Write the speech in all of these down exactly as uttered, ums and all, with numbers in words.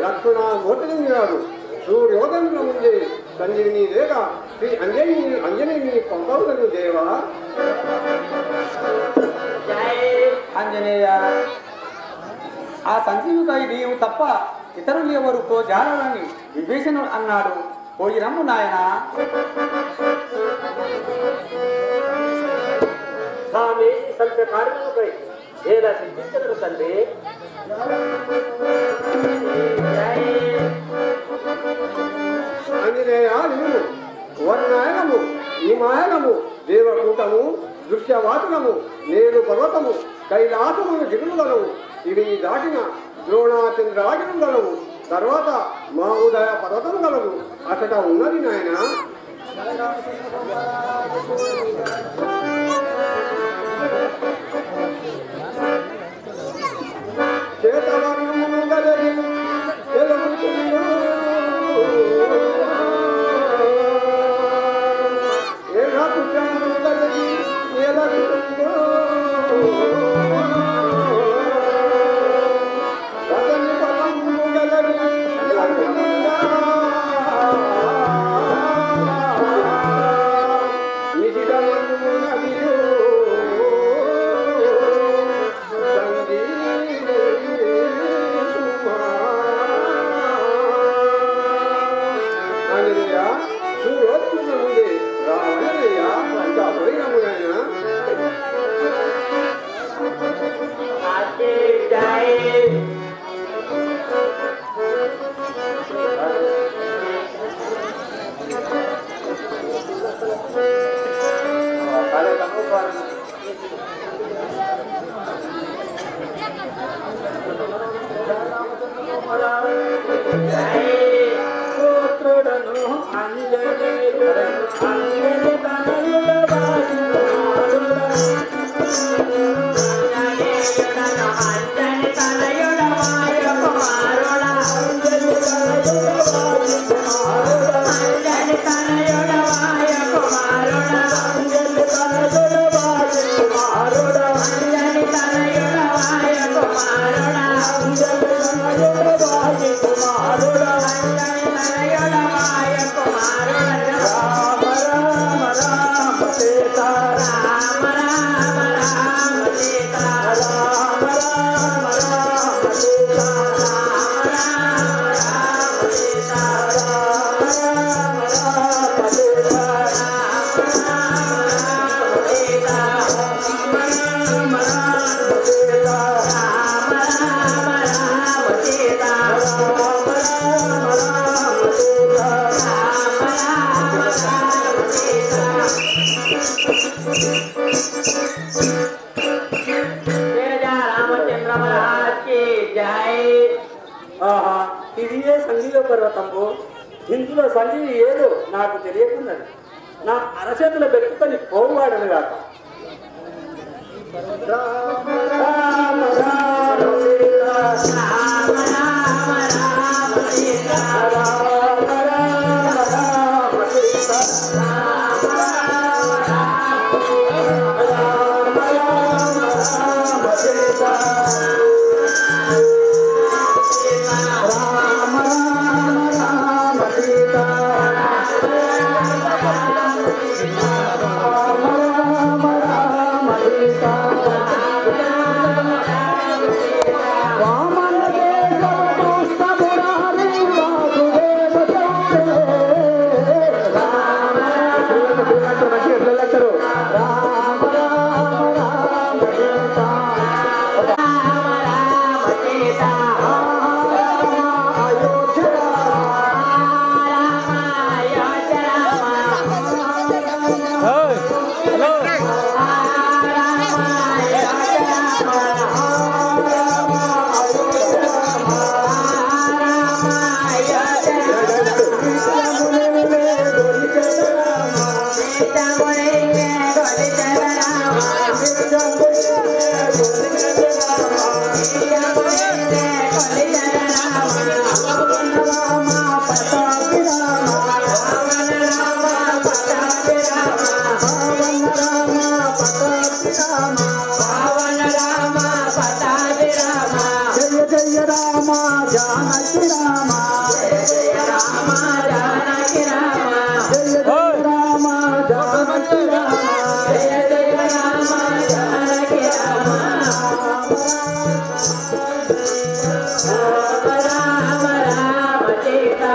లక్ష్మణ మోటలింగాడు సూర్యోదయం ముందే సంజీవిని లేక శ్రీ అంజని అంజనేయుని పంపవులను దేవా. అంజనేయ, ఆ సంజీవికై నీవు తప్ప ఇతరులు ఎవరు పోజారని విభీషణుడు అన్నాడు. పోయి రమ్ము నాయన. స్వామి సంత కార్యములపై ఎలా సిద్ధించగలరు తండ్రి? అంజనేయ నిన్ను వర్ణాయనము హిమాయనము దేవకూటము దృశ్యవాతులము నేడు పర్వతము కైలాసమును జిగులుగలవు ఇవి దాటిన ద్రోణాచంద్రాజను గలవు తర్వాత మా ఉదయ పర్వతము గలవు అతట ఉన్నది నాయన. చేతవర్ణము గలది తెలుగుతుందో ఏడా పుట్టము గలది ఎలగుతుందో అతని పదము గలది ఎలగుతుందా నిజిడమను నదియో ఇదియే సంగీత పర్వతంబు. ఇందులో సంజీవి ఏదో నాకు తెలియకున్నది. నా అరచేతులు పెట్టుకొని పోవాడను కాక. రామ రామ రామ సీత రామ రామ రామ సీత రామ రామ రామ సీత రామ రామ రామ రామ సీత వామన దేశ రామ జయ రామ జానకి రామ జయ రామ జానకి రామ జయ జయ రామ జానకి రామ రామ రామ సీతా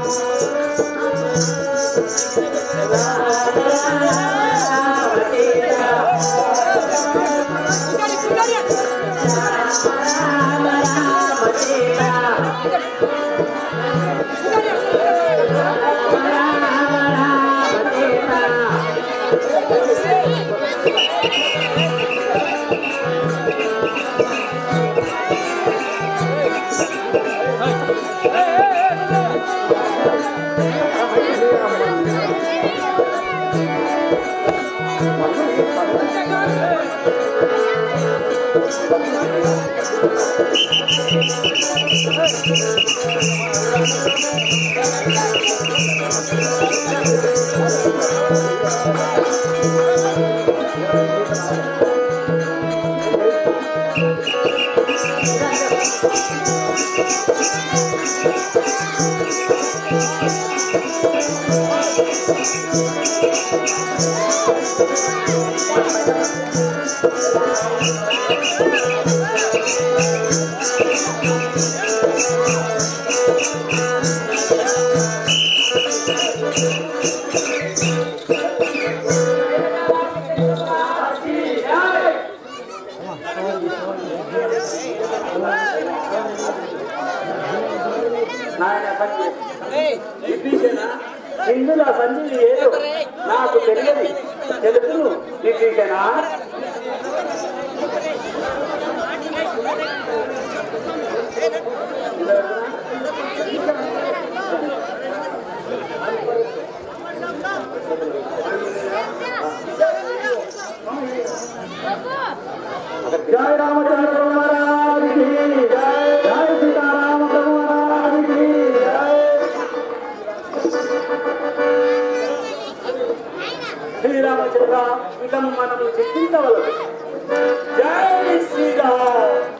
ఇందులో సంజీవి ఏదో నాకు తెలియదు తెలుపును విభీషణా జయ రామచంద్ర మహారాజ్ की जय जय सीताराम प्रभु महाराज की जय శ్రీరామచంద్ర ఇదం మనము చిత్తించవలదు జై శ్రీరామ్